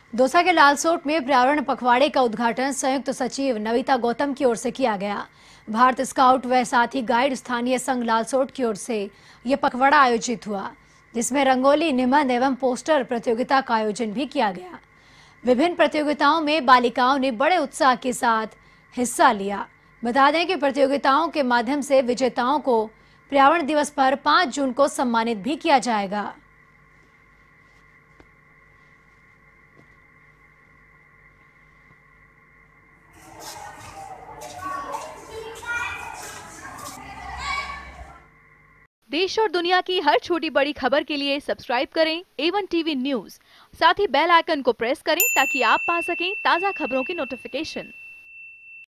दौसा के लालसोट में पर्यावरण पखवाड़े का उद्घाटन संयुक्त सचिव नविता गौतम की ओर से किया गया। भारत स्काउट व साथी गाइड स्थानीय संघ लालसोट की ओर से यह पखवाड़ा आयोजित हुआ, जिसमें रंगोली, निबंध एवं पोस्टर प्रतियोगिता का आयोजन भी किया गया। विभिन्न प्रतियोगिताओं में बालिकाओं ने बड़े उत्साह के साथ हिस्सा लिया। बता दें कि प्रतियोगिताओं के माध्यम से विजेताओं को पर्यावरण दिवस पर 5 जून को सम्मानित भी किया जाएगा। देश और दुनिया की हर छोटी बड़ी खबर के लिए सब्सक्राइब करें A1 टीवी न्यूज़। साथ ही बेल आइकन को प्रेस करें ताकि आप पा सकें ताज़ा खबरों की नोटिफिकेशन।